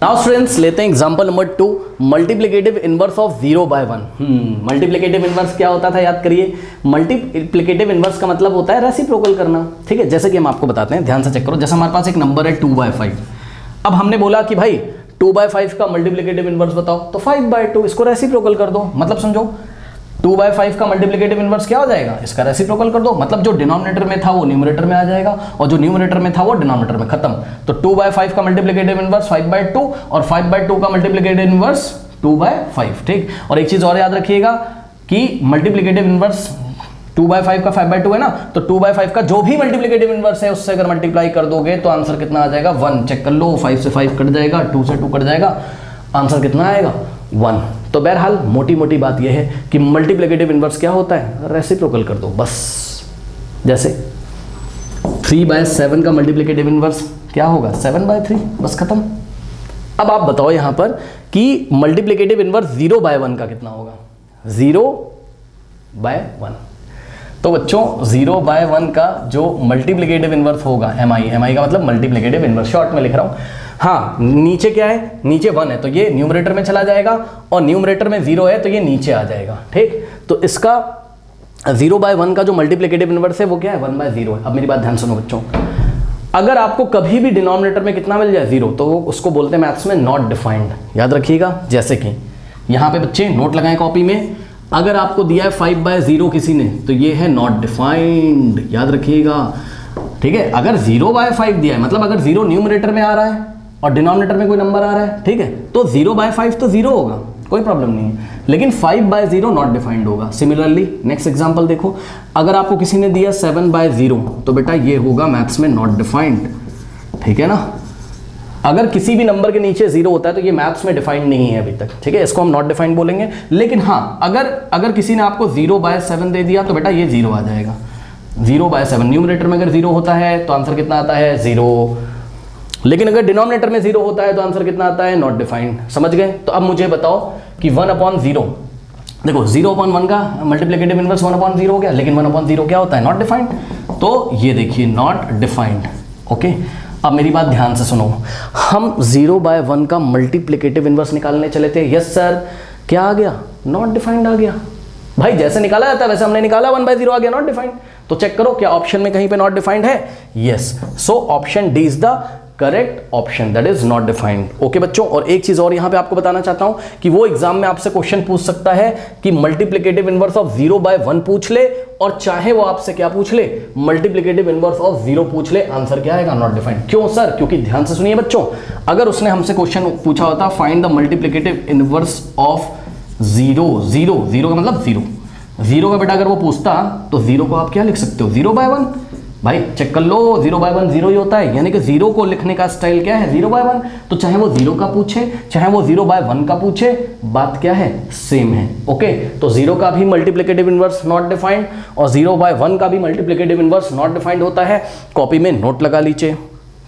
Now students लेते हैं example number 2, multiplicative inverse of 0 by 1। Multiplicative inverse क्या होता था, याद करिए। मल्टीप्लिकेटिव इनवर्स का मतलब होता है रेसिप्रोकल करना, ठीक है। जैसे कि हम आपको बताते हैं, ध्यान से चेक करो। जैसे हमारे पास एक नंबर है 2/5, अब हमने बोला कि भाई 2/5 का मल्टीप्लिकेटिव इनवर्स बताओ, तो 5/2, इसको रेसिप्रोकल कर दो। मतलब समझो 2/5 का मल्टीप्लिकेटिव इनवर्स क्या हो जाएगा, इसका रेसिप्रोकल कर दो। मतलब जो डिनोमिनेटर में था वो न्यूमरेटर में आ जाएगा और जो न्यूमरेटर में था वो डिनोमिनेटर में, खत्म। तो 2/5 का मल्टीप्लिकेटिव इनवर्स 5/2 और 5/2 का मल्टीप्लिकेटिव इनवर्स 2/5, ठीक। और एक चीज और याद रखिएगा कि मल्टीप्लिकेटिव इनवर्स 2/5 का 5/2 है ना, तो 2/5 का जो भी मल्टीप्लिकेटिव इनवर्स है उससे अगर मल्टीप्लाई कर दोगे तो आंसर कितना आ जाएगा, 1। चेक कर लो, 5 से 5 कट जाएगा, 2 से 2 कट जाएगा, आंसर कितना आएगा, 1। तो बहरहाल मोटी मोटी बात यह है कि मल्टीप्लिकेटिव इनवर्स क्या होता है, रेसिप्रोकल कर दो बस। जैसे 3/7 का मल्टीप्लिकेटिव इनवर्स क्या होगा, 7/3, बस खत्म। अब आप बताओ यहां पर कि मल्टीप्लिकेटिव इनवर्स 0/1 का कितना होगा, 0/1। तो बच्चों 0/1 का जो मल्टीप्लिकेटिव इनवर्स होगा, MI का मतलब मल्टीप्लिकेटिव इनवर्स, शॉर्ट में लिख रहा हूं। हाँ, नीचे क्या है, नीचे 1 है तो ये न्यूमरेटर में चला जाएगा और न्यूमरेटर में 0 है तो ये नीचे आ जाएगा, ठीक। तो इसका 0/1 का जो मल्टीप्लिकेटिव इनवर्स है वो क्या है, 1/0 है। अब मेरी बात ध्यान सुनो बच्चों, अगर आपको कभी भी डिनोमिनेटर में कितना मिल जाए, 0, तो उसको बोलते हैं मैथ्स में नॉट डिफाइंड, याद रखिएगा। जैसे कि यहाँ पे बच्चे नोट लगाएं कॉपी में, अगर आपको दिया है 5/0 किसी ने, तो ये है नॉट डिफाइंड, याद रखिएगा, ठीक है। अगर 0/5 दिया है, मतलब अगर 0 न्यूमरेटर में आ रहा है और डिनोमिनेटर में कोई नंबर आ रहा है, ठीक है, तो 0/5 तो 0 होगा, कोई प्रॉब्लम नहीं है। लेकिन 5/0 नॉट डिफाइंड होगा। सिमिलरली नेक्स्ट एग्जांपल देखो, अगर आपको किसी ने दिया 7/0, तो बेटा ये होगा मैथ्स में नॉट डिफाइंड, ठीक है ना। अगर किसी भी नंबर के नीचे 0 होता है तो ये मैथ्स में डिफाइंड नहीं है अभी तक, ठीक है, इसको हम नॉट डिफाइंड बोलेंगे। लेकिन हाँ, अगर किसी ने आपको 0/7 दे दिया तो बेटा ये 0 आ जाएगा, 0/7। न्यूमरेटर में अगर 0 होता है तो आंसर कितना आता है, 0। लेकिन अगर डिनोमिनेटर में 0 होता है तो आंसर कितना आता है, नॉट डिफाइंड। समझ गए। तो अब मुझे बताओ कि 1/0, देखो 0/1 का मल्टीप्लिकेटिव इनवर्स 1/0 हो गया, लेकिन 1/0 क्या होता है, नॉट डिफाइंड। तो ये देखिए नॉट डिफाइंड, ओके। अब मेरी बात ध्यान से सुनो, हम 0/1 का मल्टीप्लिकेटिव इनवर्स निकालने चले थे, यस सर, क्या आ गया, नॉट डिफाइंड आ गया। भाई जैसे निकाला जाता है वैसे हमने निकाला, 1/0 आ गया, नॉट डिफाइंड। तो चेक करो क्या ऑप्शन में कहीं पे नॉट डिफाइंड है, yes. So option D is the correct option, that is not defined. Okay बच्चों, और एक चीज और यहां पे आपको बताना चाहता हूं कि वो एग्जाम में आपसे क्वेश्चन पूछ सकता है कि मल्टीप्लिकेटिव इनवर्स ऑफ 0/1 पूछ ले, और चाहे वो आपसे क्या पूछ ले, मल्टीप्लिकेटिव इनवर्स ऑफ 0 पूछ ले, आंसर क्या आएगा, नॉट डिफाइंड। क्यों सर, क्योंकि ध्यान से सुनिए बच्चों, अगर उसने हमसे क्वेश्चन पूछा होता find the multiplicative inverse of 0 का मतलब 0 का बेटा अगर वो पूछता तो 0 को आप क्या लिख सकते हो, 0/1। भाई चेक कर लो, 0/1 0 ही होता है, यानी कि 0 को लिखने का स्टाइल क्या है, 0/1। तो चाहे वो 0 का पूछे चाहे वो 0/1 का पूछे, बात क्या है, सेम है। ओके, तो 0 का भी मल्टीप्लिकेटिव इनवर्स नॉट डिफाइंड और 0/1 का भी मल्टीप्लिकेटिव इनवर्स नॉट डिफाइंड होता है। कॉपी में नोट लगा लीजिए।